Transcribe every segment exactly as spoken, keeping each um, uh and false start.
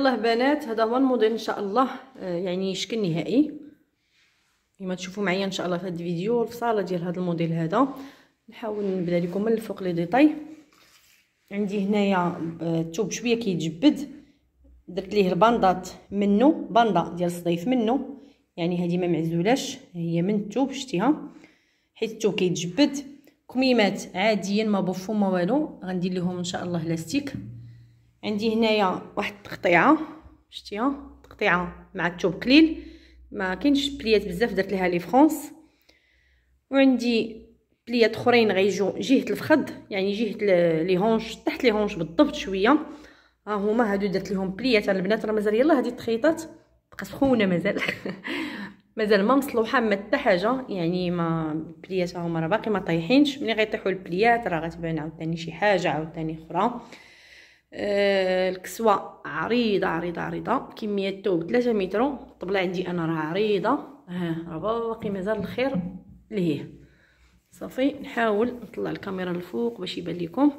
الله بنات هذا هو الموديل ان شاء الله، يعني شكل نهائي كما تشوفوا معايا ان شاء الله في هذا الفيديو. الفصاله ديال هذا الموديل هذا نحاول نبدا لكم من الفوق لي ديطاي. عندي هنايا الثوب شويه كيتجبد، درت ليه الباندات منه، باندا ديال الصديف منه، يعني هذه ما معزولاش، هي من الثوب شتيها حيت الثوب كيتجبد. كميمات عاديا ما بوفو ما والو، غندير لهم ان شاء الله لاستيك. عندي هنايا واحد التقطيعه شتيها، تقطيعه مع الثوب قليل، ما كاينش بليات بزاف درت ليها لي فرونس. وعندي بليات اخرين غيجوا جهه الفخذ، يعني جهه لي هونش تحت لي هونش بالضبط شويه، ها هما هادو درت لهم بليات. البنات راه مازال يلاه هذه التخيطات بقات سخونه مازال مازال ما مصلوحه ما حتى حاجه، يعني ما البليات هما راه باقي ما طايحينش. ملي غيطيحوا البليات راه غتبان عاوتاني شي حاجه عاوتاني اخرى. آه الكسوه عريضه عريضه عريضه، كميه الثوب ثلاثة متر. الطبله عندي انا راه عريضه، ها راه باقي مازال الخير لهيه. صافي نحاول نطلع الكاميرا الفوق باش يبان لكم.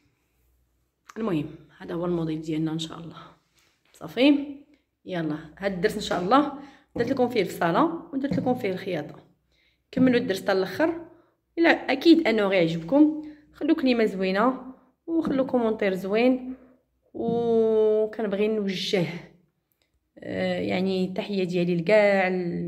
المهم هذا هو الموديل ديالنا ان شاء الله. صافي يلا هاد الدرس ان شاء الله درت لكم فيه الفصاله ودرت لكم فيه الخياطه. كملوا الدرس حتى الاخر، الا اكيد انه غيعجبكم. خلوا كلمه زوينه وخلوا كومونتير زوين، وكنبغي نوجه آه يعني تحيه ديالي لكاع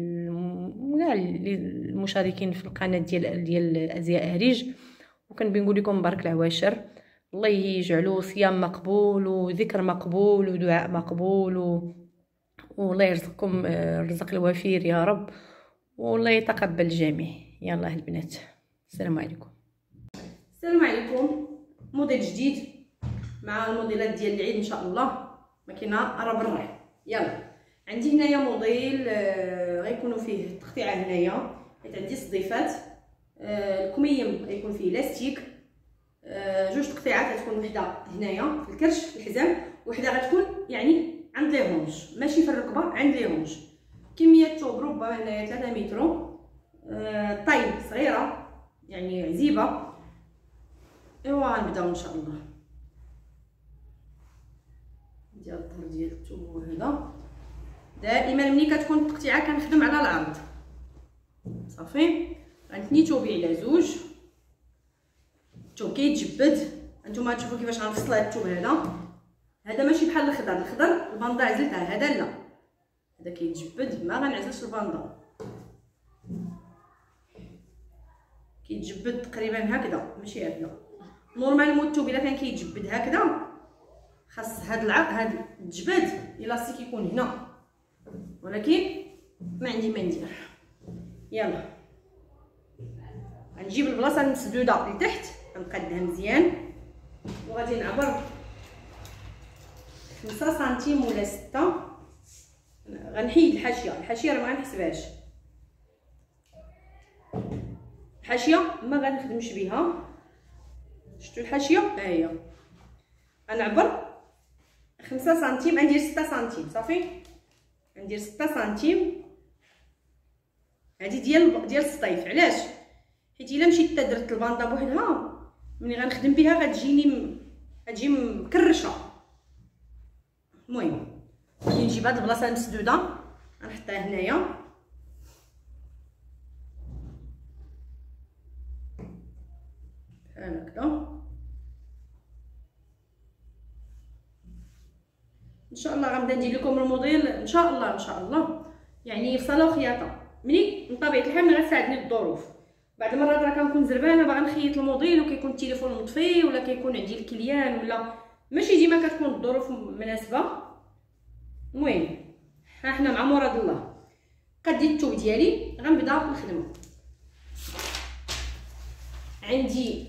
كاع المشاركين في القناه ديال ديال ازياء هريج. وكنبغي نقول لكم بارك العواشر، الله يجعلو صيام مقبول وذكر مقبول ودعاء مقبول و... والله يرزقكم الرزق الوفير يا رب، والله يتقبل الجميع. يلا البنات السلام عليكم. السلام عليكم. موديل جديد مع الموديلات ديال العيد ان شاء الله، ماكينه راه بالراحه. يلا عندي هنايا موديل آه غيكونوا فيه تقطيعه هنايا حيت عندي صديفات. آه الكميم غيكون فيه لاستيك، آه جوج تقطيعات، غتكون وحده هنايا في الكرش في الحزام، وحده غتكون يعني عند لي هونج ماشي في الركبه، عند لي هونج. كميه الثوب ربما هنايا ثلاثة متر. آه طاي صغيره يعني عزيبه. ايوا غنبداو ان شاء الله. ديال الظهر ديال الثوب هذا دائما ملي كتكون التقطيعه كنخدم على العرض. صافي غنتني ثوبي على زوج، الثوب كيتجبد. هانتوما تشوفوا كيفاش غنفصل هذا الثوب هذا. هذا ماشي بحال الخضر، الخضر الباندا عزلتها، هذا لا، هذا كيتجبد ما غنعزلش الباندا، كيتجبد تقريبا هكذا ماشي هكذا. نورمالمون الثوب الا كان كيتجبد هكذا خاص هاد العرض هاد الجبد الاستيك يكون هنا، ولكن ما عندي ما ندير. يلا غنجيب البلاصه المسدوده لتحت غنقادها مزيان، وغادي نعبر خمسة سنتيم ولا ستة. غنحيد الحاشيه، الحاشيه راه ما غنحسبهاش، الحاشيه ما غنخدمش بها. شفتوا الحاشيه ها هي، غنعبر خمسة سنتيم، غندير ستة سنتيم. صافي غندير ستة سنتيم. هذه ديال ديال الصيف. علاش؟ حيت الا مشيت درت الباندا بوحدها ملي غنخدم بها غتجيني غتجي مكرشه. المهم غادي نجيب هاد البلاصه المسدوده غنحطها هنايا، بحال هكذا. ان شاء الله غنبدا ندير لكم الموديل ان شاء الله ان شاء الله، يعني فصاله وخياطه. ملي من طبيعه الحال ملي غتساعدني الظروف. بعض المرات راه كنكون زربانه باغا نخيط الموديل وكيكون التليفون مطفي ولا كيكون عندي الكليان ولا ماشي ديما كتكون الظروف مناسبه. المهم ها حنا مع مراد الله. قديت الثوب ديالي غنبدا نخدم. عندي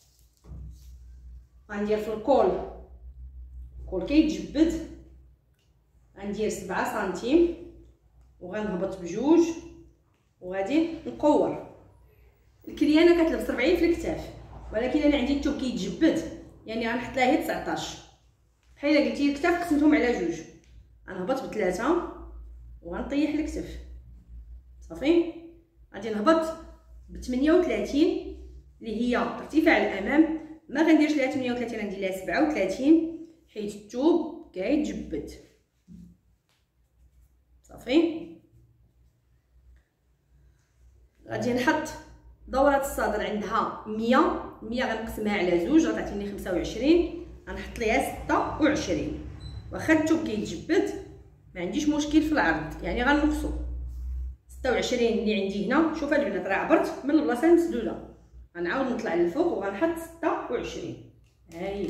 غندير في الكول، الكول كيتجبد، غندير سبعة سنتيم وغنهبط بجوج وغادي نقور. الكليانه كتلبس ربعين في الكتاف، ولكن انا عندي الثوب كيتجبد يعني غنحط لها هي تسعطاش. بحال الا قلتي الكتاف قسمتهم على جوج، غنهبط بثلاثه وغنطيح الكتف. صافي غادي نهبط ب ثمانية وثلاثين اللي هي ارتفاع الامام. ما غنديرش ليها ثمانية وثلاثين، غندير ليها سبعة وثلاثين حيت الثوب كيتجبد. صافي. غادي نحط دورة الصدر عندها مية مية، غنقسمها على زوج غتعطيني خمسة وعشرين، غنحط ليها ستة وعشرين. واخا الثوب كيتجبد ما عنديش مشكل في العرض، يعني غنقصو ستة وعشرين اللي عندي هنا. شوف البنات راه عبرت من البلاصه المسدوده، غنعاود نطلع للفوق وغنحط ستة وعشرين. ها هي،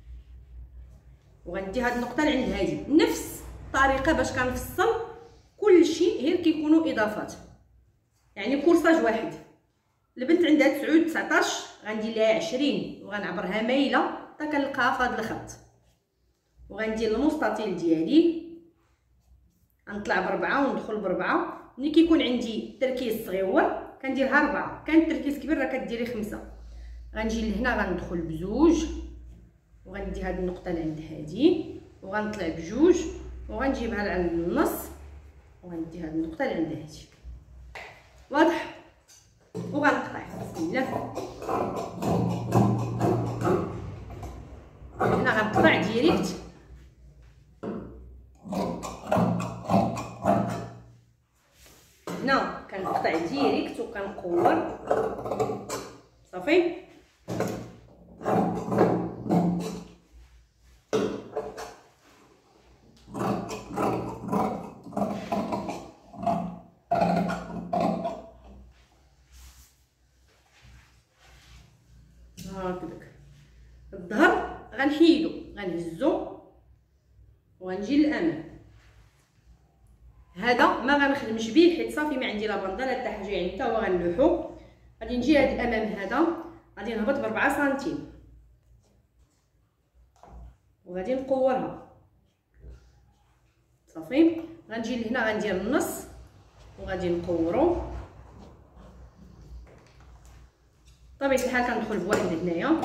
وغندي هاد النقطه لعند هادي نفس الطريقه باش كنفصل كلشي، غير كيكونوا اضافات، يعني كورساج واحد. البنت عندها تسعود تسعطاش غندير لها عشرين وغنعبرها مايله حتى كنلقاها في هذا الخط، وغندير المستطيل ديالي غنطلع بربعه وندخل بربعه. ملي كيكون عندي تركيز صغيور كنديرها ربعه، كان التركيز كبير راه كديري خمسه. غنجي لهنا غندخل بزوج وغندي هاد النقطه لعند هادي وغنطلع بجوج وغنجيبها لعند النص وغندي هاد النقطه لعند هادي. واضح؟ وغنقطع بسم الله. هنا غنقطع ديريكت، هنا كنقطع ديريكت وكنقور صافي. هكذاك الظهر غنحيدو غنهزو وغنجي للامام. هذا ما غنخدمش به حيت صافي ما عندي لا بنده لا حتى حاجه، يعني حتى هو غنلوحو. غادي نجي هاد الامام هذا غادي نهبط بربعة سنتيم وغادي نقورها صافي. غنجي لهنا غندير النص وغادي نقورو. بطبيعه الحال كندخل بواحد هنايا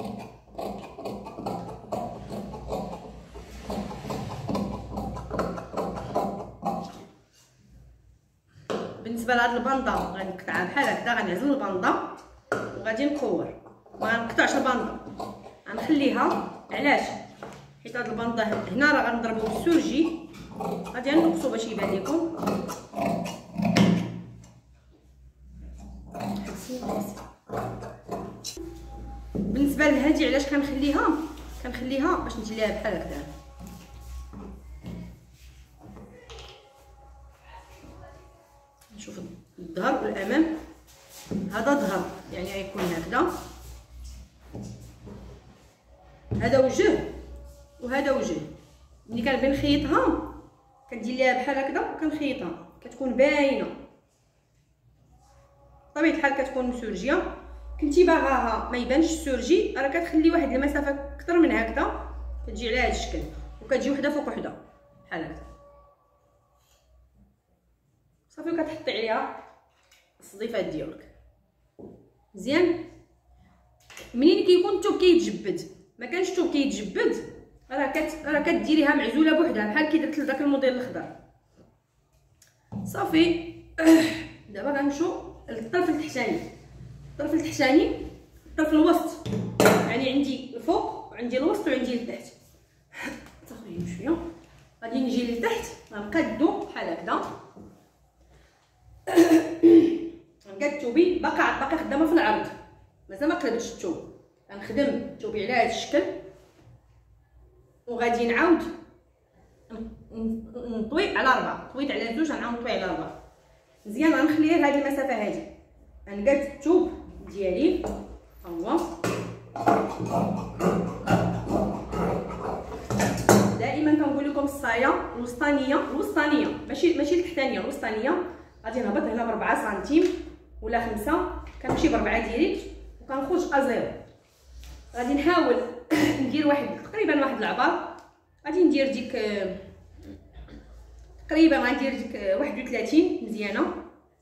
بالنسبه لهاد البنده غنقطعها بحال هكذا، غنعزل البنده وغادي نقور. ما غنقطعش البنده، غنخليها. علاش؟ حيت هاد البنده هنا راه غنضربو بالسورجي، غادي نقصو باش يبان لكم. بالنسبه لهادي علاش كنخليها كنخليها باش ندير ليها بحال هكذا. نشوف الظهر والامام، هذا ظهر يعني غيكون هكذا، هذا وجه وهذا وجه. ملي كنبغي نخيطها كندير ليها بحال هكذا وكنخيطها كتكون باينه. بطبيعه الحال كتكون مسورجيه. كنتي باغاها ما يبانش السورجي راه كتخلي واحد المسافه اكثر من هكذا، كتجي على هذا الشكل وكتجي وحده فوق وحده بحال هكذا صافي. وكتحطي عليها الصديفات ديالك مزيان. منين كيكون الثوب كيتجبد، ما كانش الثوب كيتجبد راه كت راه كديريها معزوله بوحدها بحال كي درت لداك الموديل الخضر صافي. دابا غنمشيو للطرف التحتاني. الطرف التحتاني الطرف الوسط، يعني عندي الفوق وعندي الوسط وعندي لتحت. تاخذيهم شويه. غادي نجي لتحت غنقادو بحال هكذا. غنقاد الثوبي باقا باقا خدامه في العرض، مازال ما قلبتش الثوب. غنخدم الثوبي على هذا الشكل وغادي نعاود نطوي على أربعة. طويت على زوج غنعاود نطوي على أربعة مزيان. غنخلي غير هذه المسافه هذه. غنقاد الثوب ديالي ها هو. دائما كنقول لكم الصايه الوسطانيه الوسطانيه ماشي ماشي التحتانيه، الوسطانيه. غادي نهبط هنا بربعة سنتيم ولا خمسة، كنمشي بربعة ديريكت وكنخرج ازيرو. غادي نحاول ندير واحد تقريبا واحد العبار. غادي ندير ديك تقريبا غندير ديك واحد وثلاثين مزيانه.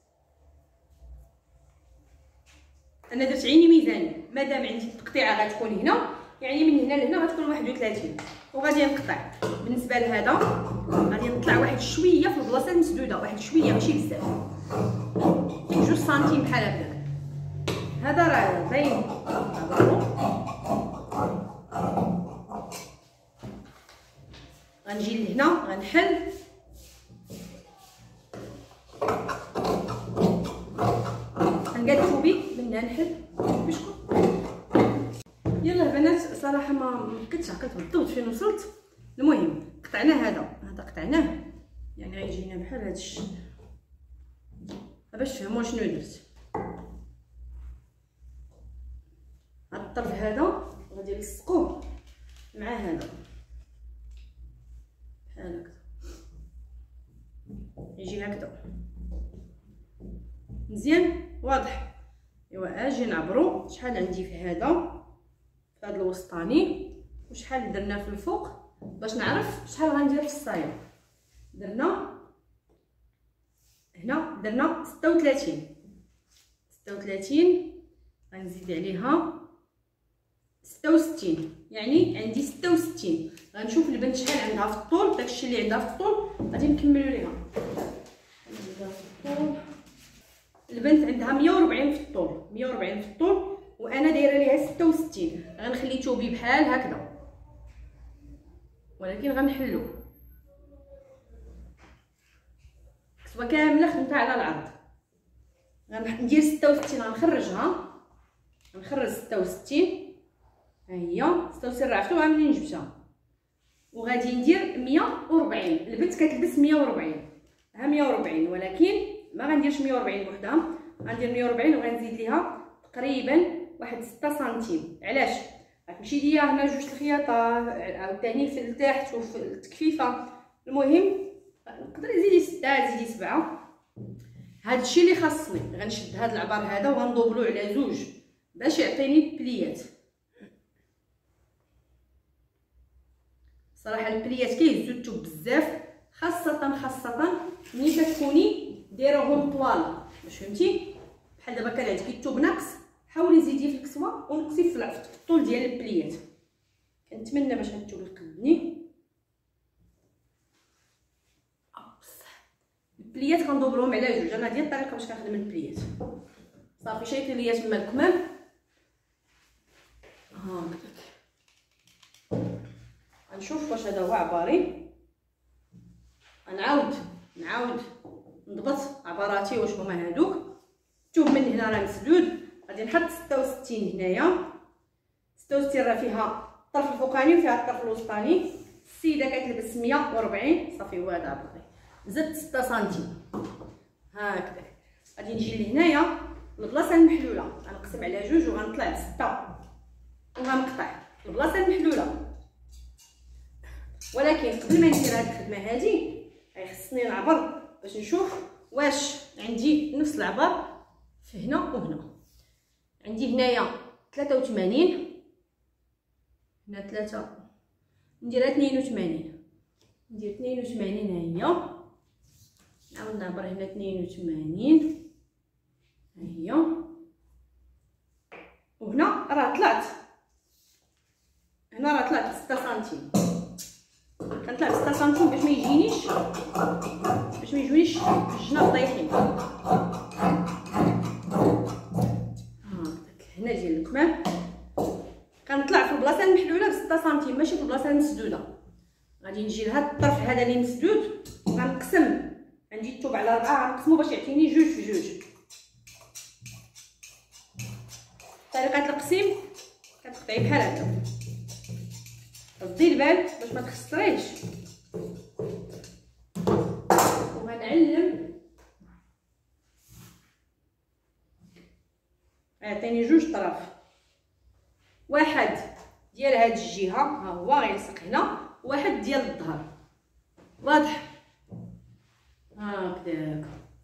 انا درت عيني ميزاني، مادام عندي التقطيعه غتكون هنا يعني من هنا لهنا غتكون واحد وثلاثين وغادي نقطع. بالنسبه لهذا غادي نطلع واحد شويه في البلاصه المسدوده، واحد شويه ماشي بزاف، جوج سنتيم بحال هكاك. هذا راه باين. غنجي لهنا غنحل انها نحل بشكون. يلا البنات صراحه ما كنتش عقلت بالضبط فين وصلت. المهم قطعنا هذا هذا قطعناه، يعني غيجينا بحال هذا الشيء باش تفهموا شنو درت. هاد الطرف هذا غادي نلصقوه مع هذا بحال هكا، يجي هكذا مزيان واضح. ايوا اجي نعبرو شحال عندي في هذا في هذا الوسطاني وشحال درنا في الفوق باش نعرف شحال غندير في الصايه. درنا هنا درنا ستة وثلاثين ستة وثلاثين، غنزيد عليها ستة وستين، يعني عندي ستة وستين. غنشوف البنت شحال عندها في الطول، داكشي اللي عندها في الطول غادي نكملوا ليها. عندها في الطول البنت عندها مية وربعين في الطول، مية وربعين في الطول، وانا دايره ليها ستة وستين. غنخلي توبي بحال هكذا ولكن غنحلو كتبه كامله خدمتها على العرض. غندير ستة وستين، غنخرجها غنخرج ستة وستين، ها هي ستة وستين راه عرفتوها منين جبتها. وغادي ندير مية وربعين. البنت كتلبس مية وربعين، ها مية وربعين، ولكن ما غنديرش مية وربعين بوحدها، غندير مية وربعين وغنزيد ليها تقريبا واحد ستة سنتيم. علاش؟ غتمشي ليا هنا جوج الخياطه عاوتاني في التحت وفي التكفيفه. المهم نقدر نزيدي ستة زيدي سبعة. هذا الشيء اللي خاصني. غنشد هذا العبار هذا وغندوبلو على زوج باش يعطيني البليات. صراحه البليات كيهزو الثوب بزاف، خاصه خاصه ملي كتكوني دايرهم طوال، باش فهمتي. بحال دابا كان عندك الثوب ناقص، حاولي زيدي في الكسوه ونقصي في الطول ديال البليات. كنتمنى باش هاد الثوب يقدني. البليات كندوبلهم على جوج. انا ديال الطريقه باش كنخدم البليات. صافي شايفين ليا تما الكمام هاكداك. غنشوف واش هذا هو عباري. غنعاود نعاود نضبط عباراتي واش هما هادوك. الثوب من هنا راه مسدود، غادي نحط ستة وستين هنايا. ستة وستين راه فيها الطرف الفوقاني وفيها الطرف الوسطاني. السيده كتلبس مية وربعين، صافي هو هذا عباري. زدت ستة سنتيم هكذا. غادي نجي لهنايا البلاصه المحلوله، غنقسم على جوج وغنطلع بستة وغنقطع البلاصه المحلوله. ولكن قبل ما ندير هاد الخدمه هادي غيخصني نعبر باش نشوف واش عندي نفس العبر في هنا وهنا. عندي هنايا ثلاثة وثمانين، هنا ثلاثة، نديرها اثنين وثمانين، ندير اثنين وثمانين ها هي. نعاود نعبر هنا اثنين وثمانين ها هي. وهنا راه طلعت، هنا راه طلعت ستة سنتيم. كنطلع ستة سنتيم باش ما يجينيش باش ما يجونيش الجناب طايحين. هاكداك هنا ديال الكمام كنطلع في البلاصه المحلوله ب ستة سنتيم، ماشي في البلاصه المسدوده. غادي نجي لهاد الطرف هذا اللي مسدود وغنقسم. عندي الثوب على أربعة، غنقسمو باش يعطيني جوج في جوج. طريقه التقسيم كتقطعي بحال هكا، ردي البال باش ما تخسريش. وغنعلم عطيني جوج طرف، واحد ديال هاد الجهه ها هو غيلصق هنا، واحد ديال الظهر. واضح هكذاك.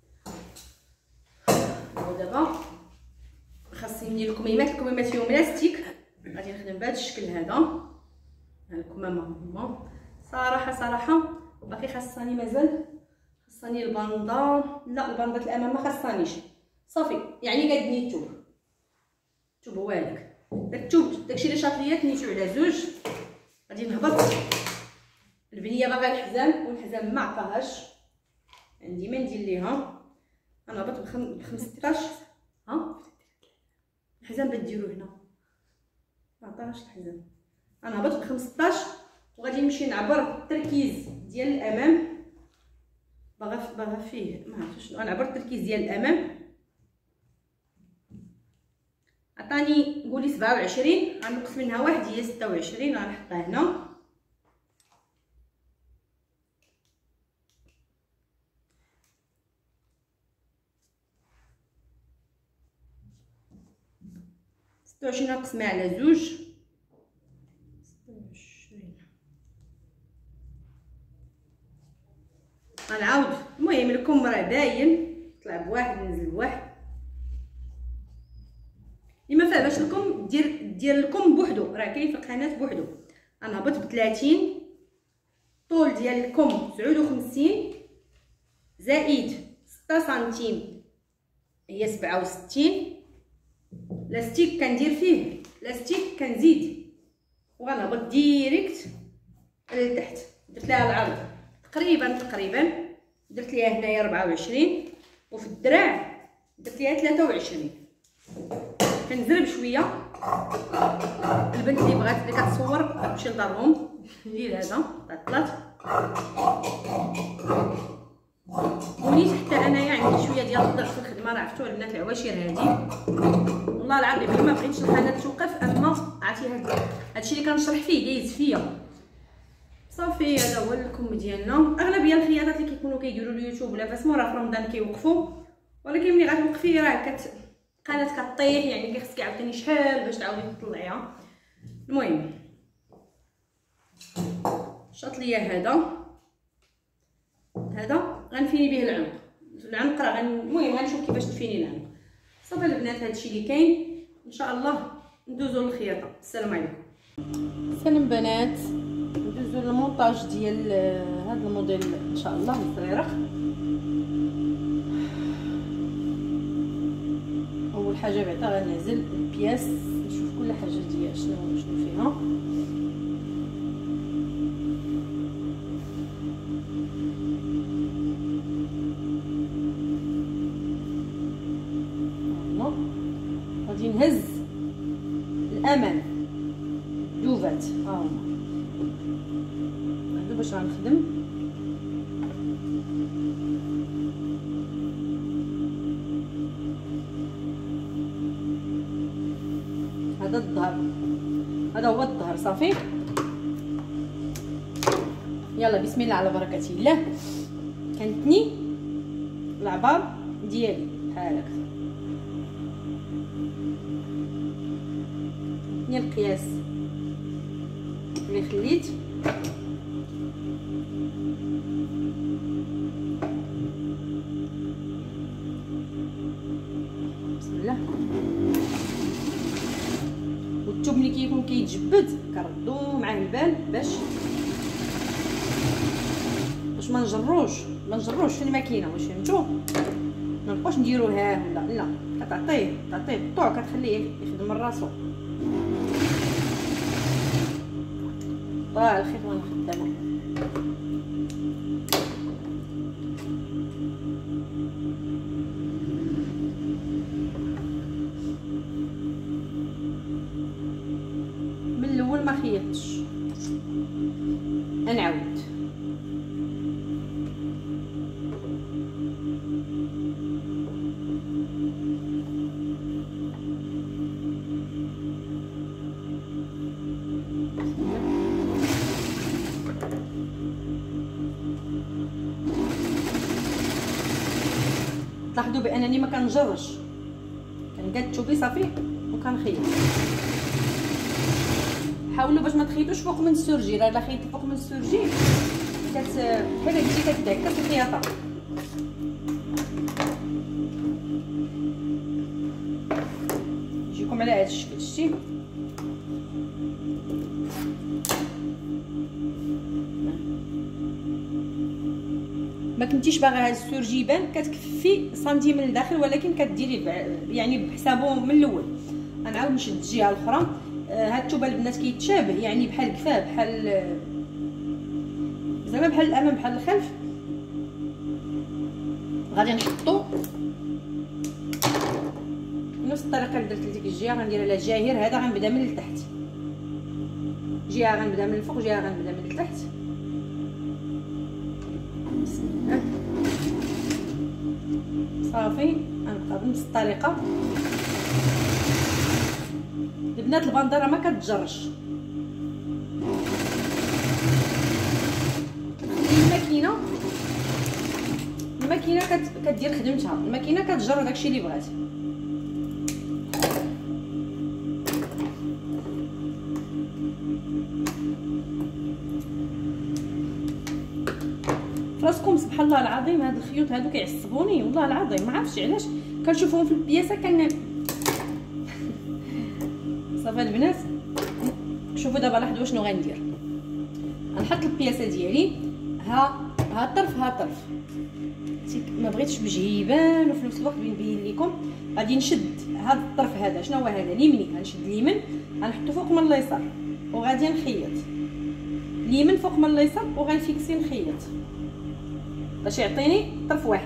ودابا خاصني ندير الكميمات. الكميمات فيهم لاستيك، غادي نخدم بهذا الشكل هذا. ها الكمامه هما صراحه صراحه باقي خاصني مازال خاصني الباندا. لا الباندا الامام ما خاصنيش، صافي يعني قادني الثوب. الثوب هو هذاك، داك الثوب داكشي اللي شاط ليا تنيتو على زوج. غادي نهبط. البنيه باغا الحزام والحزام ما عطاهاش، عندي ما ندير ليها. غنهبط ب خمسطاش. ها الحزام بديرو هنا ما عطاهاش الحزام. غنهبط ب خمسطاش وغادي نمشي نعبر التركيز ديال الامام. باغا باغا فيه ما عرفتش شنو. غنعبر التركيز ديال الامام عطاني قولي سبعة وعشرين، غنقص منها واحد هي ستة وعشرين، غنحطها هنا. ستة وعشرين نقسمها على زوج، ستة وعشرين غنعاود. المهم لكم راه باين طلع بواحد نزل بواحد، لما فهمش لكم دير دير لكم بوحدو، راه كاين في القناه بوحدو. غنهبط ب ثلاثين، طول ديال الكم تسعود وخمسين زائد ستة سنتيم هي سبعة وستين. لاستيك كندير فيه لاستيك كنزيد وغنهبط ديريكت لتحت. درت لها العرض تقريبا تقريبا درت ليها هنايا ربعة وعشرين، وفي الدراع درت ليها ثلاثة وعشرين. كنزرب شويه. البنت اللي بغات اللي كتصور تمشي لدارهم ندير هذا طلات وليت حتى انايا عندي شويه ديال الضعف في الخدمه. راه عرفتوا البنات العواشر هذه والله العظيم الا ما بغيتش القناه توقف، اما عرفتي هاد هادشي اللي كنشرح فيه دايز فيا صافي. هذا هو الكم ديالنا. اغلبيه الخياطات اللي كيكونوا كيديروا اليوتيوب ولا فاسمو راه في رمضان كيوقفوا، ولكن ملي غتوقفي راه كت القناه كطيح، يعني خصك عاوتاني شحال باش تعاودي تطلعيها. المهم شاط ليا هذا هذا غنفيني به العنق. العنق راه غن... المهم غنشوف كيفاش نفيني العنق. صافي البنات هادشي اللي كاين، ان شاء الله ندوزو للخياطه. السلام عليكم. سلام بنات، ندوزو للمونتاج ديال هذا الموديل ان شاء الله الصغيره. اول حاجه بعدا غنعزل البياس نشوف كل حاجه ديال شنو شنو فيها. غادي نهز الامام دوفات ها هما هادو باش غنخدم. هذا الظهر، هذا هو الظهر صافي. يلا بسم الله على بركه الله. كنتني العبار ديالي بحال هكا، ني القياس اللي خليت بسم الله. والثوب ملي كيكون كيتجبد كنردو معاه البال باش باش ما نجروش ما نجروش في الماكينه، واش فهمتوا؟ ما نبقاوش نديرو ها ولا لا، كتعطيه تعطيه الطوع كتخليه يخدم من راسو. طالع الخيط وانا خدامه. من الاول ما خيطتش، نعاود. تلاحظوا بانني ما كنجرش، كنقاد ثوبي صافي وكنخيط. حاولوا باش ما تخيطوش فوق من السورجي، راه الا خيطتي فوق من السورجي كت بحال هادشي كتدعك في الخياطه. يجيكم على هذا الشكل شتي. ما كنتيش باغا هاد السورجي يبان كتكفي سنتيم من الداخل، ولكن كديري يعني بحسابه من الاول. غنعاود نشد الجهه الاخرى. آه هاد الثوب البنات كيتشابه، يعني بحال كفاه بحال زعما بحال الامام بحال الخلف. غادي نحطو بنفس الطريقه اللي درت لديك الجهه، غندير على الجاهر. هذا غنبدا من التحت، جهه غنبدا من الفوق، جهه غنبدا من التحت. بسم الله صافي. غنبقى بنفس الطريقه البنات البنديره ما كتجرش. الماكينه الماكينه كت... كدير خدمتها، الماكينه كتجر داكشي اللي بغات. فراسكم سبحان الله العظيم هاد الخيوط هادو كيعصبوني والله العظيم، ما عرفتش علاش كنشوفهم في البياسه كن صافي البنات. شوفوا دابا لاحظوا شنو غندير. غنحط البياسه ديالي، ها ها الطرف ها الطرف، ما بغيتش باش يبان وفي نفس الوقت نبين لكم. غادي نشد هذا الطرف هذا، شنو هو هذا اليمني، غنشد اليمين غنحطو فوق من اليسار وغادي نخيط اليمين فوق من اليسار وغنفيكسي نخيط باش يعطيني طرف واحد.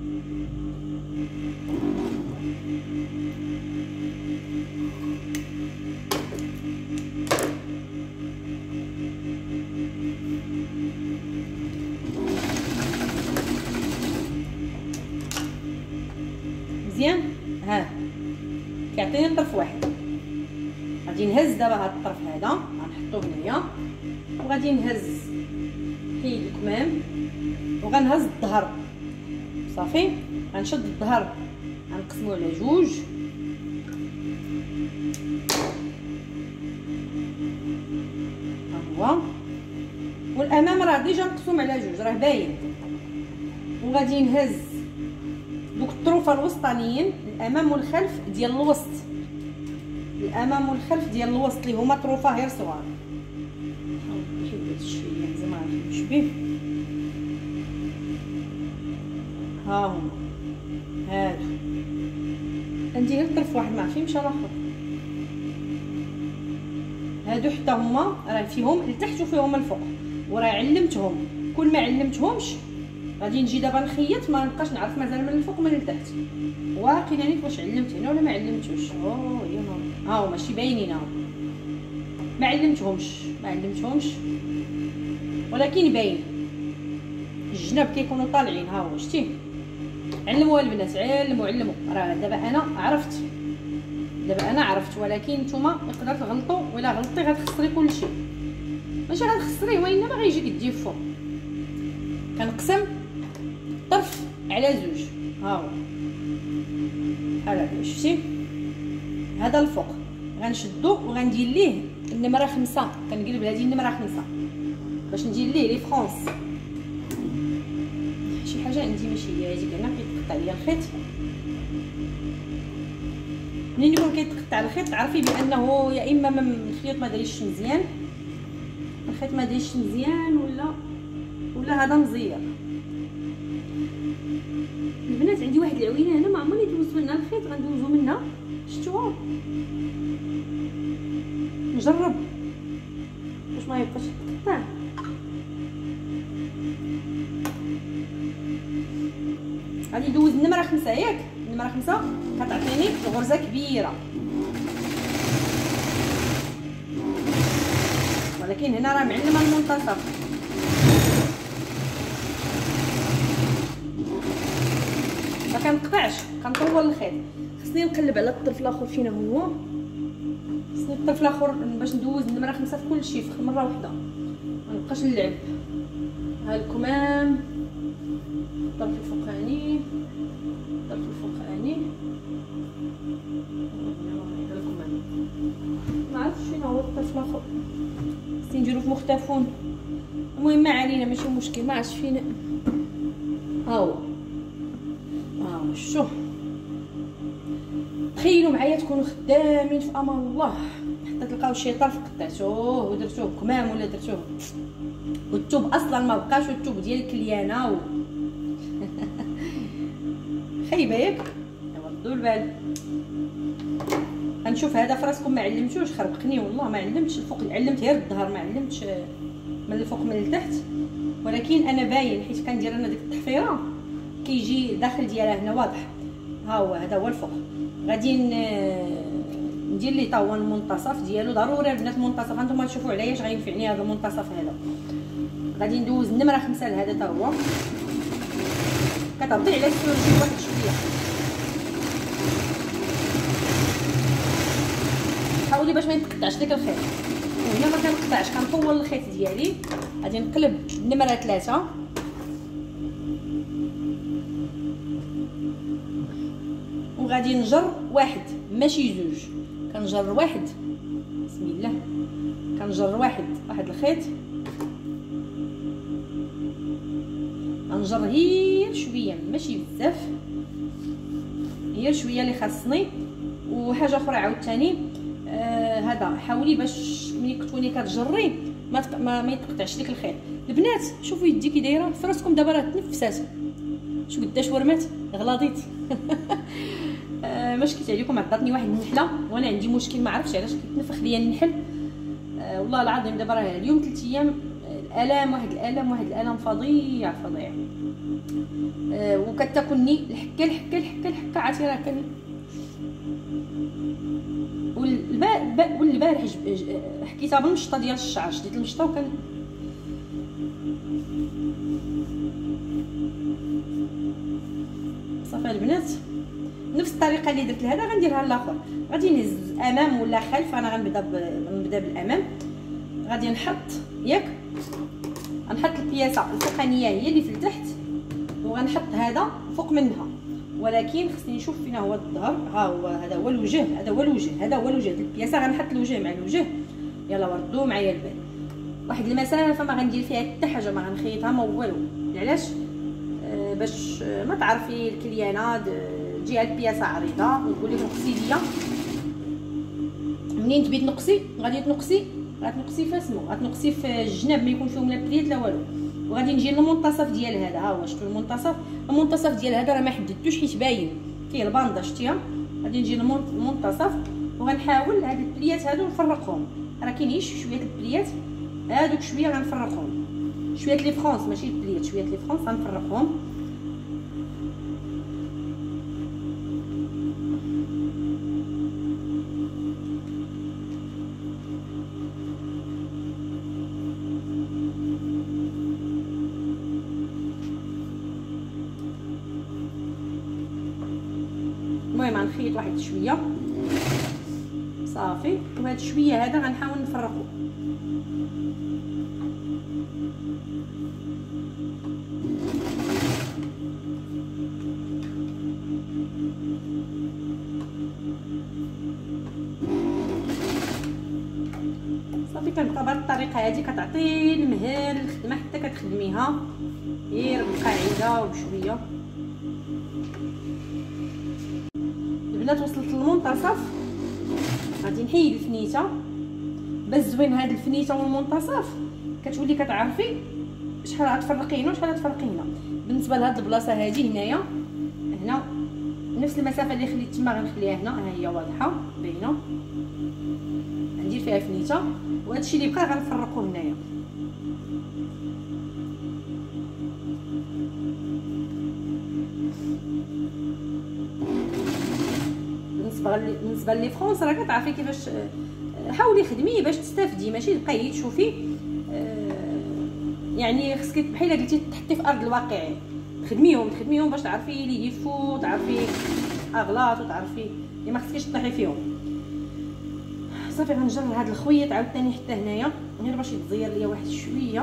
مزيان، ها كيعطيني طرف واحد. غادي نهز دابا هاد الطرف هذا غنحطوه هنايا وغادي نهز حيد الكمام وغنهز الظهر. صافي غنشد الظهر غنقسمو على جوج، ها هو، والامام راه ديجا مقسوم على جوج راه باين. وغادي نهز دوك الطروفه الوسطانيين الامام والخلف ديال الوسط، الامام والخلف ديال الوسط اللي هما طروفه غير صغار. نحاول نجيب شويه زعما ما نشبيه. ها هما هادو ندير طرف واحد ما عرفتش مشى الاخر. هادو حتى هما راه فيهم لتحت وفيهم الفوق، وراه علمتهم. كل ما علمتهمش غادي نجي دابا نخيط ما نبقاش نعرف مازال من الفوق من التحت. واقيلا نيت واش علمت هنا ولا ما علمتوش. اوه يا ماما ها هما ماشي باينين، ها ما علمتهمش ما علمتهمش ولكن باين الجناب كيكونوا طالعين. ها هو شتي، علموا البنات، علموا علموا. راه دابا انا عرفت، دابا انا عرفت، ولكن نتوما تقدروا تغلطوا، ولا غلطتي غتخسري كلشي. ماشي غتخسري وانما غيجيك يدي فوق. كنقسم طرف على زوج، ها هو بحال هكا شفتي. هذا الفوق غنشدو وغندير ليه النمره خمسة، كنقلب هذه النمره خمسة باش ندير ليه لي فرونس. شي حاجه عندي ماشي هي هذيك هنا كيتقطع ليا الخيط. منين يكون كيتقطع الخيط تعرفي بانه يا اما الخيط ما دايرش مزيان، الخيط ما دايرش مزيان، ولا ولا هذا مزير. البنات عندي واحد العوينه هنا ما عمرني دوزت منها الخيط، غندوزو منها. شفتوها؟ نجرب باش ما يبقاش يتقطع. غادي ندوز النمره خمسة ياك، النمره خمسة كتعطيني غرزه كبيره، ولكن هنا راه معلمه المنتصف. ما كنقطعش، كنطول الخيط. خصني نقلب على الطرف الاخر فين هو، خصني الطرف الاخر باش ندوز النمره خمسة في كل شيء في مره واحده، ما نبقاش نلعب. ها الكمام، الطرف الفوقاني، الطرف الفوقاني، هذا الكمام. ما عرفتش فين هو الطرف الاخر، خصني نديرو في مختفون. المهم ما علينا ماشي مشكل، ما عرفتش فين. ها هو ها شو، تخيلوا معايا تكونوا خدامين في امان الله حتى تلقاو شي طرف قطعتوه ودرتوه كمام ولا درتوه والثوب اصلا ما بقاش، والثوب ديال كليانه و... خايبه ياك. ردوا البال. غنشوف هذا فراسكم ما علمتوش، خربقني والله ما علمتش الفوق، علمت غير الظهر ما علمتش من الفوق من التحت. ولكن انا باين حيت كندير انا ديك التحفيره كيجي داخل ديالها هنا واضح. ها هو هذا هو الفوق. غادي ندير لي تا هو المنتصف ديالو، ضروري البنات المنتصف. هانتوما تشوفوا عليا اش غينفعني هذا المنتصف هذا. غادي ندوز النمره خمسة لهذا تا هو، كتهبطي على السورجي واحد شويه، حاولي باش ما يتقطعش لك الخيط. وهنا ما كنقطعش، كنطول الخيط ديالي. غادي نقلب النمره ثلاثة وغادي نجر واحد ماشي زوج، كنجر واحد. بسم الله. كنجر واحد واحد الخيط، غنجر غير شويه ماشي بزاف، غير شويه اللي خاصني. وحاجه اخرى عاوتاني آه هذا حاولي باش ملي كتكوني كتجري ما تق... ما, ما يتقطعش لك الخيط. البنات شوفوا يدي كي دايره فراسكم دابا راه تنفسات، شو قداش ورمات غلاضيت. آه ما شكيت عليكم، عطاتني واحد النحله وانا عندي مشكل ما عرفتش علاش كيتنفخ ليا النحل. آه والله العظيم دابا راه اليوم ثلاث ايام الالام، واحد الالم واحد الالم فظيع فظيع. آه وكتاكلني الحكه الحكه الحكه الحكه عرفتي راه كان. والبارح حكيتها بالمشطه ديال الشعر، شديت المشطه وكان صافي. البنات نفس الطريقه اللي درت لهذا غنديرها للاخر. غادي نهز امام ولا خلف، انا غنبدا غنبدا بالامام. غادي نحط ياك غنحط البياسه الفوقانيه هي اللي في التحت، وغنحط هذا فوق منها، ولكن خصني نشوف فين هو الظهر. ها هو هذا هو الوجه، هذا هو الوجه، هذا هو الوجه ديال البياسه. غنحط الوجه مع الوجه. يلا وردوا معايا البال. واحد المسافه ما غندير فيها حتى حاجه، ما غنخيطها ما والو. علاش؟ آه باش ما تعرفي الكليانه تجي هاد البياسه عريضه ونقول لك نقصي ليا. منين تبي تنقصي غادي تنقصي غتنقصي في اسمو، غتنقصي في الجناب ما يكون فيهم لا بليت لا والو. وغادي نجي للمنتصف ديال هذا. ها هو شفتوا المنتصف، المنتصف ديال هذا راه ما حددتوش حيت باين فيه الباندا شتيها. غادي نجي للمنتصف وغنحاول هاد البليات هادو نفرقهم. راه كاينين شويه البليات هادوك شويه غنفرقهم، شويه لي فرونس ماشي البليات، شويه لي فرونس غنفرقهم. المهم غنخيط واحد شويه صافي، وهاد شويه هذا غنحاول نفرقو. صافي كنبقى بهاد الطريقه هادي كتعطي المهل الخدمه حتى كتخدميها غير بالقاعده وبشويه. البنات وصلت للمنتصف غادي نحيد الفنيته. باش زوين هاد الفنيته والمنتصف كتولي كتعرفي شحال غتفرقي هنا وشحال غتفرقي هنا. بالنسبه لهاد البلاصه هادي هنايا، هنا نفس المسافه اللي خليت تما غنخليها هنا، ها هي واضحه باينه. غندير فيها فنيته وهادشي اللي بقى غنفرقو هنايا. بالنسبه بالنسبه لي فرونس راه كتعرفي كيفاش. حاولي خدمي باش تستافدي، ماشي تبقاي تشوفي. يعني خصك بحال قلتي تحطي في ارض الواقع، تخدميهم تخدميهم باش تعرفي لي يفو، تعرفي اغلاط وتعرفي اللي ما خصكيش تطيحي فيهم. صافي غنجر هاد الخويط عاوتاني حتى هنايا غير باش يتزير ليا واحد شويه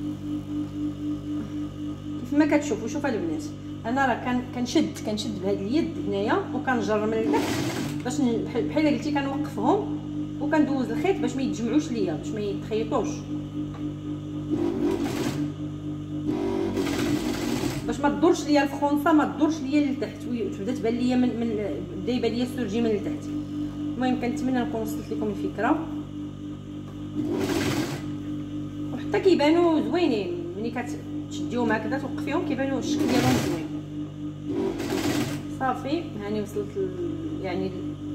كيف ما كتشوفوا. شوفوا البنات انا راه كنشد كنشد بهاد اليد هنايا وكنجر من التحت باش بحال قلتي كنوقفهم وكندوز الخيط باش ما يتجمعوش ليا، باش ما يتخيطوش، باش ما تدورش ليا الفرونسه، ما تدورش ليا لتحت وتبدا تبان ليا من من بدا يبان ليا السورجي من التحت. المهم كنتمنى نكون وصلت لكم الفكره، وحتى كيبانوا زوينين ملي كتشديهم هكذا توقفيهم كيبانوا الشكل ديالهم زوين. صافي هاني وصلت ل... يعني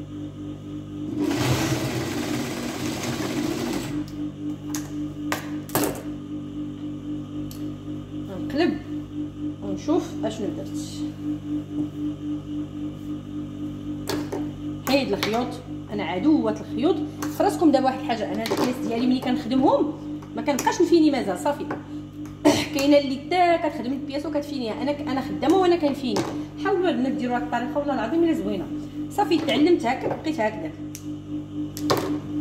نقلب ونشوف اشنو درت. حيد الخيوط، انا عدوه الخيوط. فراسكم دابا واحد الحاجه، انا هاد الكلاس ديالي ملي كنخدمهم ما كنبقاش نفيني مازال. صافي كاينه اللي حتى كتخدم البياسه وكتفينيها، انا انا خدامه وانا كنفيني. حاولوا البنات ديروا هاد الطريقه والله العظيم الا زوينه. صافي تعلمت هكا بقيت هكذا.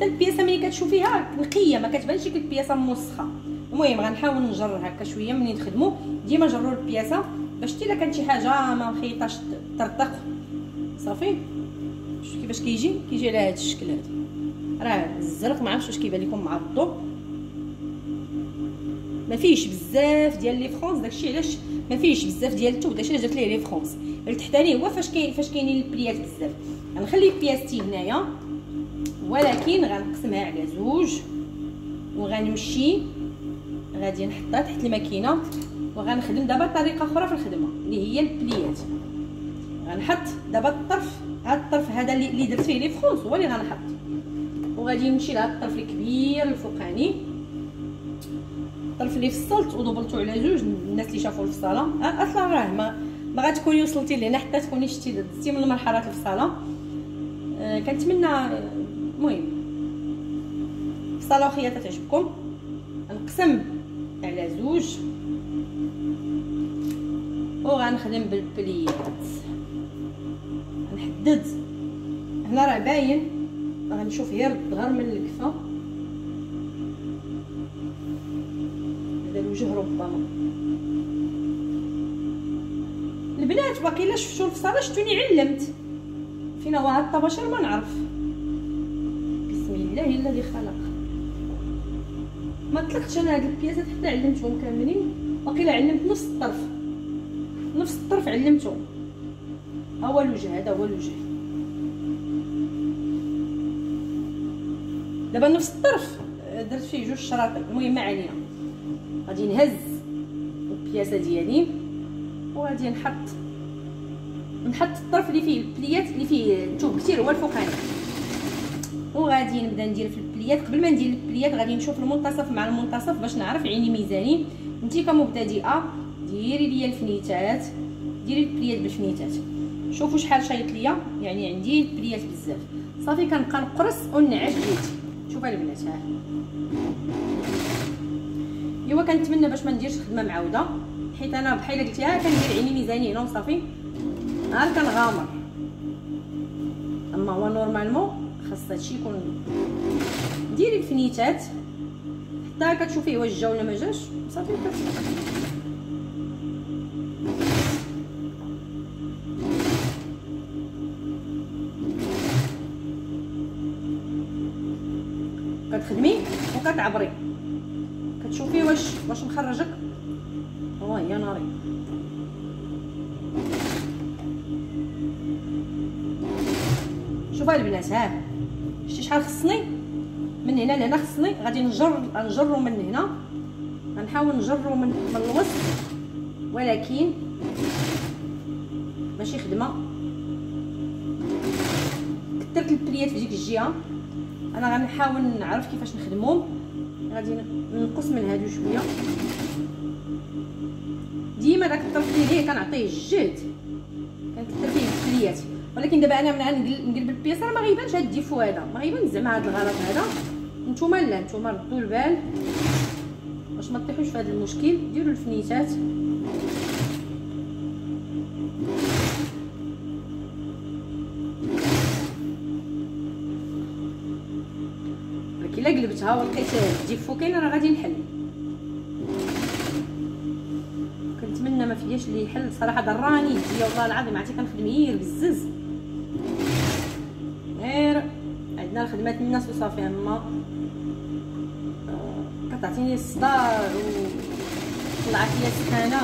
حتى البياسه ملي كتشوفيها نقيه ما كتبانش ديك البياسه موسخه. المهم غنحاول نجرر هكا شويه ملي نخدموا، ديما جرروا البياسه باش حتى الا كانت شي حاجه ما مخيطاش ترطق صافي. شوف كيفاش كيجي كيجي على هذا الشكل هذا، راه الزرق ما عرفتش واش كيبان لكم مع الضوء، ما فيهش بزاف ديال لي فرونس، داكشي علاش ما فيهش بزاف ديال الثوب، داكشي علاش درت ليه لي فرونس. التحتاني هو فاش كاين فاش كاينين البليات بزاف. غنخلي بياستي هنايا ولكن غنقسمها على زوج وغنمشي غادي نحطها تحت الماكينه وغنخدم دابا طريقه اخرى في الخدمه اللي هي البليات. غنحط دابا الطرف، هذا الطرف هذا اللي درت فيه لي فرونس هو اللي غنحط، وغادي نمشي لهذا الطرف الكبير الفوقاني، الطرف اللي فصلت ودبلته على زوج. الناس اللي شافوا الفصاله اصلا راه ما ما غتكوني وصلتي لهنا حتى تكوني شتي دزتي من مرحله الفصاله. أه كنتمنى المهم الفصاله واخا تعجبكم. نقسم على زوج وغنخدم بالبليات. نحدد هنا راه باين، غنشوف غير الظهر من الكفه، هذا الوجه ربما. البنات باقي شفتوا الفصاله شفتوني علمت فينا هو هاد الطباشير ما نعرف. بسم الله الذي خلق. ما طلقتش انا هاد البياسات حتى علمتهم كاملين، باقي علمت نص الطرف، نص الطرف علمتهم. ها هو الوجه، هذا هو الوجه. دابا نفس الطرف درت فيه جوج شراطيل. المهم ما علينا، غادي نهز البياسه ديالي وغادي نحط نحط الطرف اللي فيه البليات اللي فيه الثوب كثير هو الفوقاني، وغادي نبدا ندير في البليات. قبل ما ندير البليات غادي نشوف المنتصف مع المنتصف باش نعرف عيني ميزاني. انتي كمبتدئه ديري ليا الفنيتات، ديري البليات بالفنيتات. شوفوا شحال شايط ليا، يعني عندي البليات بزاف. صافي كنبقى نقرص ونعاد جيتي. شوفوا البنات ها ايوا. كنتمنى باش ما نديرش خدمه معاوده، حيت انا بحال قلتيها كندير عيني ميزاني هنا وصافي عاد كنغامر. اما هو نورمالمون خاص هادشي يكون. ديري الفنيتات حتى كتشوفيه واش جا ولا ما جاش صافي. كتخدمي وكتعبري كتشوفي واش واش مخرجك. والله يا ناري. شوفوا البنات ها شتي شحال خصني من هنا لهنا. خصني غادي نجر نجرو من هنا، غنحاول نجرو من من الوسط، ولكن ماشي خدمه. كثرت البليات في ديك الجهه، انا غنحاول نعرف كيفاش نخدمهم. غادي ننقص من هادو شويه. ديما داك الطرف اللي هي كنعطيه الجهد كنكثر فيه البليات، ولكن دابا انا من نقلب البياسه ما غيبانش هاد الديفو هذا، ما غيبان زعما هاد الغلط هذا. نتوما لا نتوما ردوا البال باش ما تطيحوش في هذا المشكل. ديروا الفنيتات ولكن الا قلبتها ولقيت الديفو كاين راه غادي نحل. كنتمنى ما فياش اللي يحل صراحه. ضراني يديا والله العظيم، عرفتي كنخدم غير بالزز، غير عندنا الخدمات الناس وصافي. اما كتعطيني الصداع وطلعت ليا السخانه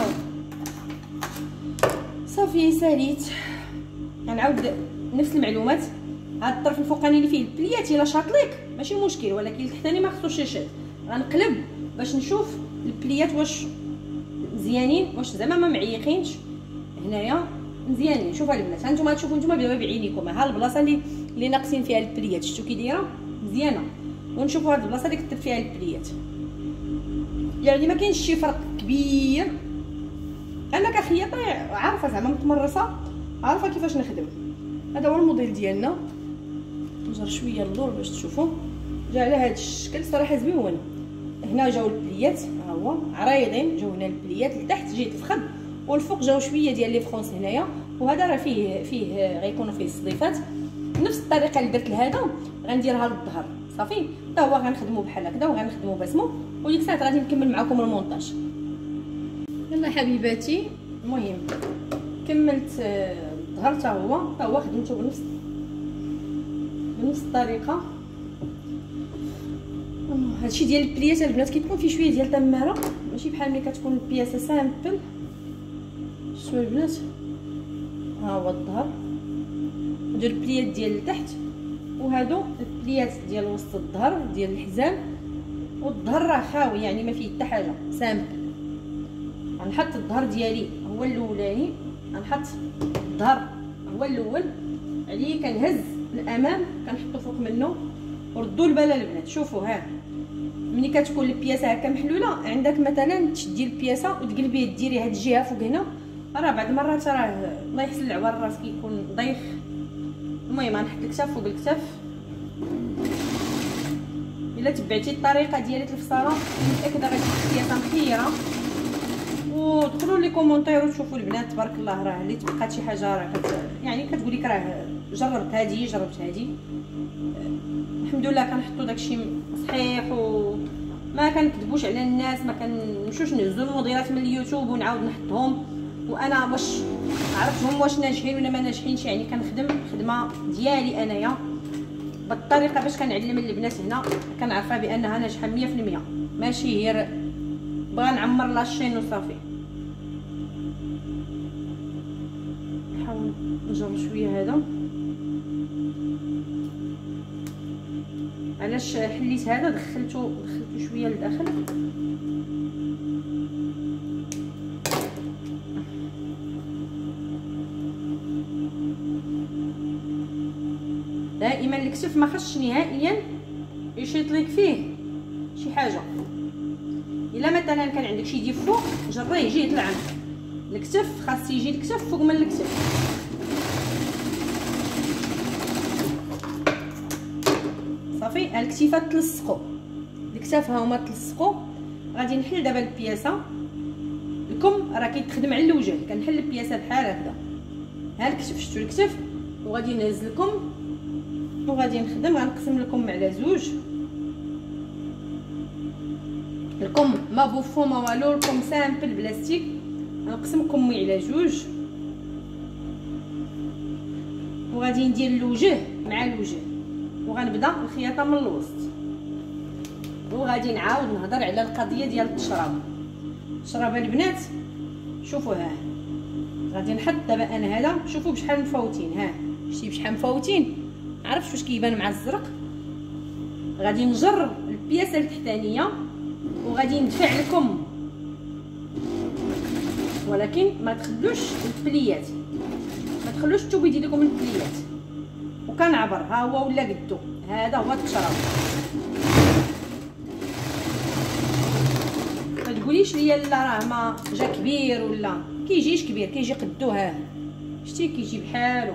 صافي ساليت. غنعاود نفس المعلومات. هاد الطرف الفوقاني اللي فيه البليات الا شاط ليك ماشي مشكل، ولكن التحتاني ما خصوش يشد. غنقلب باش نشوف البليات واش مزيانين، واش زعما ما معيقينش هنايا مزيانين. شوفوا البنات هانتوما تشوفوا نتوما دابا بعينيكم ها البلاصه اللي اللي ناقصين فيها البليات شفتوا كي دايره مزيانه. ونشوفوا هاد البلاصه اللي كثرت فيها البليات، يعني ما كاينش شي فرق كبير. انا كخياطه عارفه زعما متمرسه، عارفه كيفاش نخدم. هذا هو الموديل ديالنا. نجر شويه اللور باش تشوفوا جا على هذا الشكل صراحه زويون. هنا جاو البليات ها هو عريضين، جاو هنا البليات لتحت جيت الفخذ، والفوق جاو شويه ديال لي فرونس هنايا. وهذا راه فيه فيه غيكونوا فيه الصديفات. نفس الطريقه اللي درت لهذا غنديرها للظهر صافي حتى هو غنخدمو بحال هكذا وغنخدمو باسمو، وديك الساعه غادي نكمل معكم المونتاج. يلا حبيباتي، المهم كملت الظهر حتى هو حتى هو خدمته بنفس بنفس الطريقه. هادشي ديال البليات البنات كيكون فيه شويه ديال تماره، ماشي بحال ملي كتكون البياسه سامبل. شوفوا البنات، ها هو الظهر، هادو البليات ديال التحت وهادو البليات ديال وسط الظهر ديال الحزام، والظهر راه خاوي يعني ما فيه حتى حاجه سامبل. غنحط الظهر ديالي هو الاولاني، غنحط الظهر هو الاول عليه، كنهز الامام كنحطو فوق منه وردوا البال البنات. شوفوا ها ملي كتكون البياسه هكا محلوله، عندك مثلا تشدي البياسه وتقلبيه ديري هاد الجهه فوق هنا، راه بعض المرات راه الله يحسن العوار الراس كيكون ضيق. المهم غنحط الكتاف فوق الكتاف. الا تبعتي الطريقه ديال الفصاله متاكده غتجيك البياسه مخيره. ودخلوا لي كومونتير وتشوفوا البنات تبارك الله، راه اللي تبقات شي حاجه راه كت... يعني كتقول لك راه جربت هذه جربت هذه. الحمد لله كنحطوا داكشي صحيح وما كنكذبوش على الناس، ما كنمشوش نهزوا الموديلات من اليوتيوب ونعاود نحطهم وانا واش عرفتهم واش ناجحين ولا ما ناجحينش. يعني كنخدم خدمه ديالي انايا بالطريقه باش كنعلم البنات هنا كنعرفها بانها ناجحه مية في المية، ماشي غير بغا نعمر لاشين وصافي. نحاول نجر شويه هذا. علاش حليت هذا دخلته دخلته شويه لداخل. دائما الكتف ما خصش نهائيا يشيط لك فيه شي حاجه. الا مثلا كان عندك شي ديفو جريه يجي يطلع عنك. الكتف خاص يجي الكتف فوق من الكتف. صافي الكتيفات تلصقوا، الكتاف ها هما تلصقوا. غادي نحل دابا البياسه. الكم راه كيتخدم على الوجه، كنحل البياسه بحال هكذا. ها الكتف شفتوا الكتف، وغادي نهز لكم وغادي نخدم. غنقسم لكم على زوج. الكم ما بوفو ما والو، الكم سامبل بلاستيك. غنقسم كمي على جوج وغادي ندير الوجه مع الوجه، وغنبدا الخياطه من الوسط. وغادي نعاود نهضر على القضيه ديال التشراب. التشراب البنات شوفوا ها غادي نحط دابا انا هذا. شوفوا بشحال مفوتين، ها شتي بشحال مفوتين، عرفتش واش كيبان مع الزرق. غادي نجر البياسه التحتانيه وغادي ندفع لكم، ولكن ما تخلوش البليات، ما تخلوش الثوب يدير لكم البليات. وكنعبر ها هو ولا قدو. هذا هو التشراب. ما تقوليش ليا لا راه ما جا كبير ولا كيجيش كبير، كيجي قدو. ها شتي كيجي بحالو.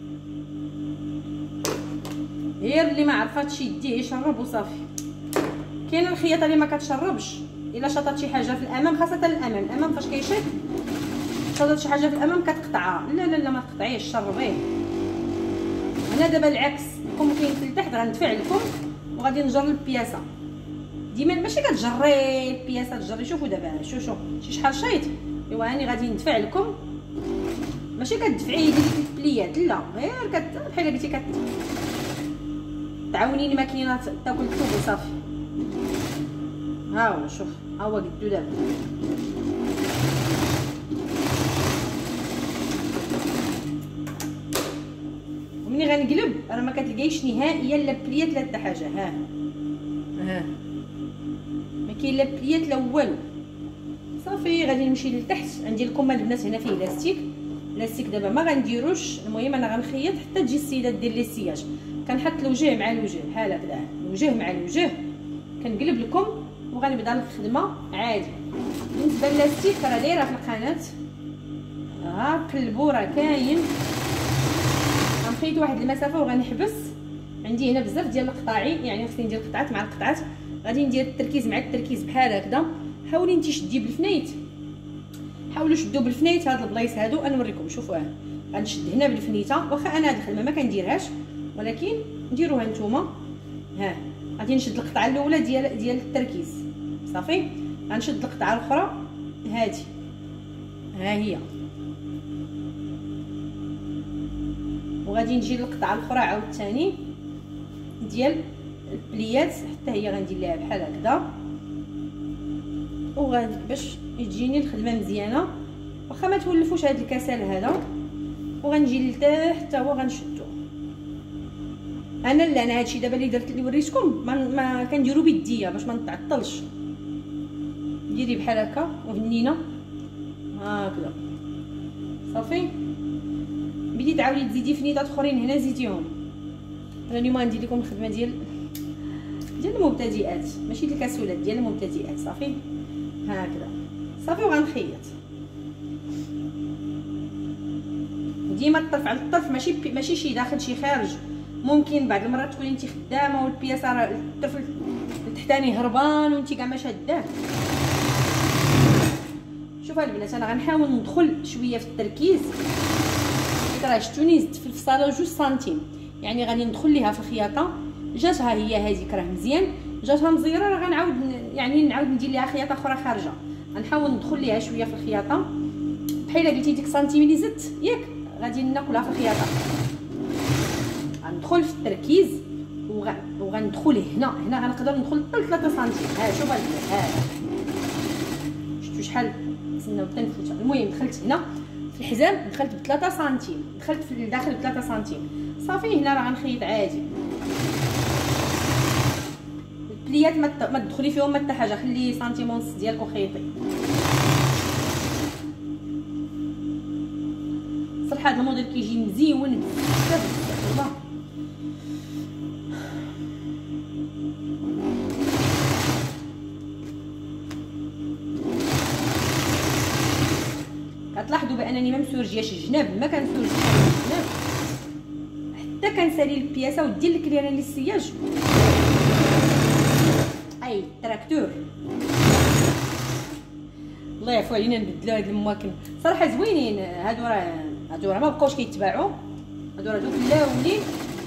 غير اللي ما عرفاتش يديه يشرب وصافي. كاين الخياطه اللي ما كتشربش، الا شطات شي حاجه في الامام، خاصه الامام الامام فاش كيشيط شطات شي حاجه في الامام كتقطعها. لا لا لا ما تقطعيش، شربيه. انا دابا العكس، الكم كاين لتحت غندفع لكم وغادي نجر البياسه. ديما ماشي كتجري البياسه تجري. شوفوا دابا شو شو شي شحال شايط. ايوا هاني غادي ندفع لكم، ماشي كتدفعي يديك البليات، لا غير كت بحال قلتي كت تعاونيني ماكينه تاكل الثوب وصافي. ها هو شوف ها هو قدو دابا. ومني غنقلب راه ما كتلقايش نهائيا لا بليات لا حتى حاجه. ها ها ما كاين لا بليات لا والو. صافي غادي نمشي لتحت. عندي لكم البنات هنا فيه لاستيك. لاستيك دابا ما غنديروش. المهم انا غنخيط حتى تجي السيده دير لي السياج. كنحط الوجه مع الوجه بحال هكذا، الوجه مع الوجه. كنقلب لكم وغنبدا الخدمه عادي. بالنسبه للاستيك راه دايره في القناه، ها قلبوا راه كاين. غنخيط واحد المسافه وغنحبس. عندي هنا بزاف ديال القطاعي، يعني خصني ندير قطعات مع القطعات. غادي ندير التركيز مع التركيز بحال هكذا. حاولي انت شدي بالفنيت، حاولوا شدوا بالفنيت هاد البلايص هادو. نوريكم. شوفوا ها غنشد هنا بالفنيته، واخا انا هاد الخدمه ما كنديرهاش ولكن ديروها نتوما. ها غادي نشد القطعه الاولى ديال ديال التركيز صافي. غنشد القطعه الاخرى هذه ها هي، وغادي نجي للقطعه الاخرى عاوتاني ديال البليات حتى هي غندير ليها بحال هكذا، وغادي باش تجيني الخدمه مزيانه واخا ما تولفوش هذا الكسل هذا. وغنجي لتحت حتى هو غنشدو. انا لا انا هادشي دابا اللي درت اللي وريتكم ما, ما كنديرو بيديا باش ما نتعطلش. ديري بحال هكا وبنينه هكذا صافي. بديتي تعاودي تزيدي فنيدات اخرين هنا زيديهم. انا اليوم غندير لكم الخدمه ديال ديال المبتدئات ماشي ديال الكسولات، ديال المبتدئات صافي هكذا صافي. وغنخيط ديما الطرف على الطرف، ماشي ماشي شي داخل شي خارج. ممكن بعض المرات تكوني انت خدامه والبياسه راه الطرف التحتاني هربان وانت كاع ما شاداه. شوفوا البنات انا غنحاول ندخل شويه في التركيز. راه شفتوني زدت في الفصاله جوج سنتيم، يعني غادي ندخل ليها في الخياطه. جاتها هي هذيك راه مزيان، جاتها مزيره راه غنعاود يعني نعاود ندير ليها خياطه اخرى خارجه. غنحاول ندخل ليها شويه في الخياطه بحال قلتي ديك سنتيم اللي زدت ياك غادي ناكلها في الخياطه. غندخل في التركيز وغ... وغندخل هنا هنا غنقدر ندخل حتى ثلاثة سنتيم. ها شوف ها شفتوا شحال تسناو حتى نفوت. المهم دخلت هنا في الحزام دخلت ب ثلاثة سنتيم، دخلت في الداخل ب ثلاثة سنتيم صافي. هنا راه غنخيط عادي. البليات ما ما تدخلي فيهم حتى حاجه، خلي سنتيم ونص ديالك وخيطي. صراحه هذا الموديل كيجي مزيون بزاف والله. كتلاحظوا بانني ما مسورجياش الجناب، ما كنسورجيش الجناب حتى كنسالي البياسه ودير الكريانه للسياج. اي تراكتور الله يعفو علينا نبدلو هاد المواكن صراحه زوينين هادو. راه هادو راه ما بقاوش كيتباعوا، هادو راه دوك ملاولين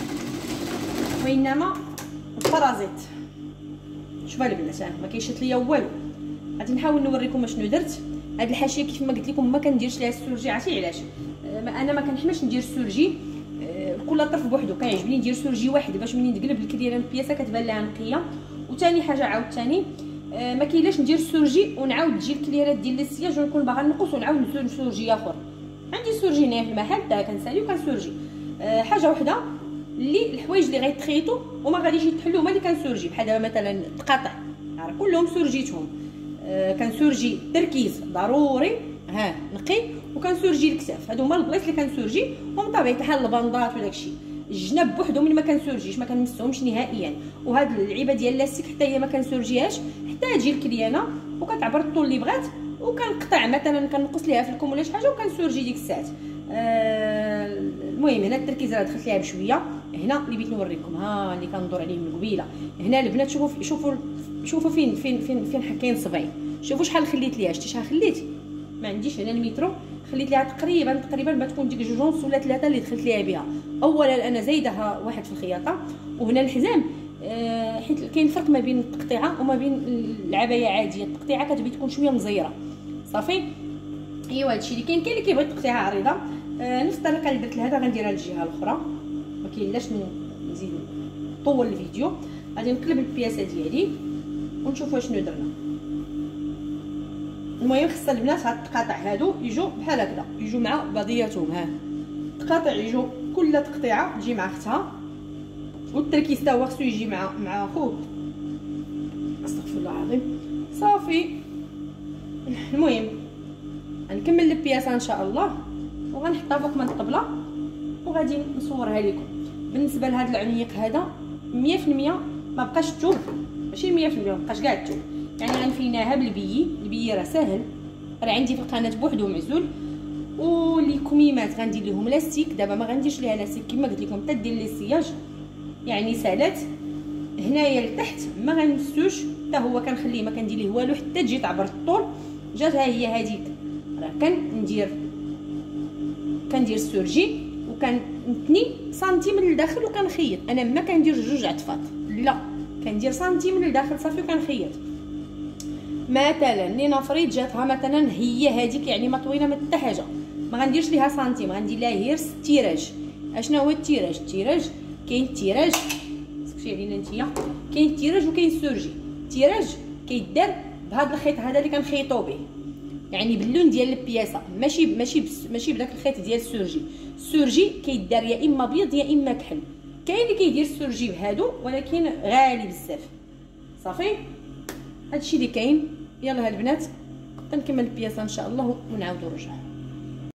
وانما الفرازيت. شوفوا البنات ما كيشات ليا والو. غادي نحاول نوريكم شنو درت. هاد الحاشيه كيف ما قلت لكم ما كنديرش ليها السورجي. عرفتي علاش؟ انا ما كنحملش ندير السورجي كل طرف بوحدو، كيعجبني ندير سورجي واحد باش ملي نقلب الكريانه البياسه كتبان لها نقيه. وثاني حاجه عاوتاني ما كاينلاش ندير السورجي ونعاود تجي الكليرات ديال السياج ونكون باغا نقص ونعاود نسول سورجي اخر. عندي سورجي هنا في المحل حتى كنسالي وكنسورجي. أه حاجه وحده اللي الحوايج اللي غيتخيطوا وما غاديش يتحلوا هما اللي كنسورجي، بحال دابا مثلا التقاطع راه كلهم سورجيتهم. أه كنسورجي تركيز ضروري ها نقي، وكنسورجي الكتاف. هادو هما البلايص اللي كنسورجي، ومن طبيعه الحال البندات وداكشي. الجناب بوحدهم اللي ما كنسورجيش ما كنمسهمش نهائيا. وهاد اللعيبه ديال لاستيك حتى هي ما كنسورجيهاش حتى تجي الكليانه وكتعبر الطول اللي بغات، وكنقطع مثلا كنقص ليها في الكم ولا شي حاجه وكنسورجي ديك الساعات. آه المهم هنا التركيز راه دخلت ليها بشويه. هنا اللي بغيت نوريكم ها اللي كندور عليه من قبيله. هنا البنات شوفوا شوفوا شوفوا فين فين فين فين حكاين صبعي. شوفوا شحال خليت ليها. شتي شحال خليت؟ ما عنديش هنا المترو، خليت ليها تقريبا تقريبا ما تكون ديك جوج ونص ولا ثلاثه اللي دخلت ليها بها. اولا انا زايدها واحد في الخياطه، وهنا الحزام آه حيت كاين فرق ما بين التقطيعه وما بين العبايه عاديه. التقطيعه كتبي تكون شويه مزيره صافي. ايوا هادشي اللي كاين. كاين اللي كيبغي التقطيعه عريضه. آه نفس الطريقه اللي درت لهذا غنديرها للجهه الاخرى. ما كاينلاش نزيد نطول الفيديو. غادي نقلب البياسه ديالي ونشوفوا شنو درنا. المهم خص البنات هاد التقاطع هادو يجوا بحال هكذا، يجوا مع بعضياتهم. ها التقاطع يجوا كل تقطيعه تجي مع اختها، والتركيز تا هو خصو يجي مع مع خوه. استغفر الله العظيم. صافي المهم غنكمل البياسه ان شاء الله وغنحطها فوق من الطبله وغادي نصورها لكم. بالنسبه لهذا العنيق هذا مية في المية ما بقاش الثوب، ماشي مية في المية ما بقاش كاع الثوب، يعني غنفيناها بالبيي. البيي راه ساهل، راه عندي في القناه بوحدو معزول. ولي كميمات غندير لهم لاستيك. دابا ما غنديرش ليها لاستيك كما قلت لكم حتى دير لي السياج، يعني سالات هنايا لتحت ما غنمسوش حتى هو، كنخليه ما كندير ليه والو حتى تجي تعبر الطول. جاتها هي هذيك راه كندير كندير السورجي وكنتني سنتيم للداخل وكنخيط. انا ما كندير جوج عطفات لا، كندير سنتيم لداخل صافي وكنخيط. مثلا لنفرض جاتها مثلا هي هذيك يعني ما طويله ما حتى حاجه، ما غنديرش ليها سنتيم، غندير لها غير التيراج. اشنا هو التيراج؟ التيراج كاين التيراج سكتي علينا نتيا، كاين التيراج وكاين السورجي. التيراج كيدار بهذا الخيط هذا اللي كنخيطو به، يعني باللون ديال البياسه، ماشي ماشي ماشي بداك الخيط ديال السورجي. السورجي كيدار يا اما ابيض يا اما كحل، كاين اللي كيدير السورجي بهادو ولكن غالي بزاف. صافي هادشي اللي كاين. يلا البنات نكمل البياسه ان شاء الله ونعاودو نرجعو.